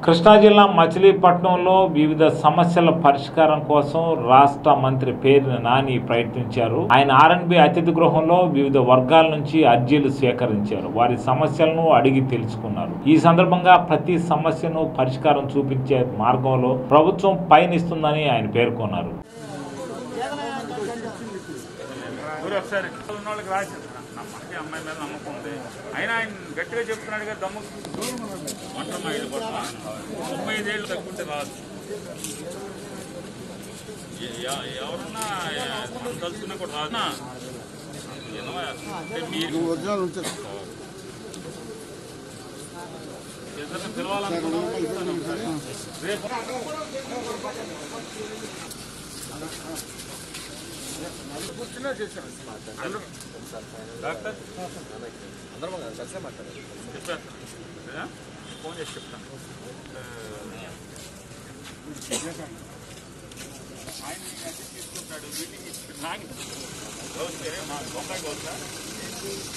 కృష్ణా జిల్లా మచిలీపట్నంలో వివిధ సమస్యల పరిష్కారం కోసం రాష్ట్ర మంత్రి పేర్ని నాని ప్రయత్నించారు. ఆయన ఆర్ఎండ్బి అతిథి గృహంలో వివిధ వర్గాల నుంచి అర్జీలు స్వీకరించారు. వారి సమస్యలను అడిగి తెలుసుకున్నారు. ఈ సందర్భంగా ప్రతి సమస్యను పరిష్కారం చూపించే మార్గంలో ప్రభుత్వం పయనిస్తుందని ఆయన పేర్కొన్నారు. అమ్మాయి మీద నమ్మకం ఉంది. అయినా ఆయన గట్టిగా చెప్తున్నాడు కదా, దమ్ము వంట మైలు పట్ల 35 ఏళ్ళు తగ్గుంటే రాదు. ఎవరన్నా తలుచుకున్నా కూడా రాదు. మీరు ఏదైనా పిలవాలనుకున్నాను రేపు కూర్చున్నా చేశాను. డాక్టర్ అందరం కలిసే మాట్లాడారు. చెప్పేస్తాను, ఫోన్ చేసి చెప్తాను. ఆయన తీసుకుంటాడు మీటింగ్ నాకు వస్తే మా బొంబాయికి వస్తా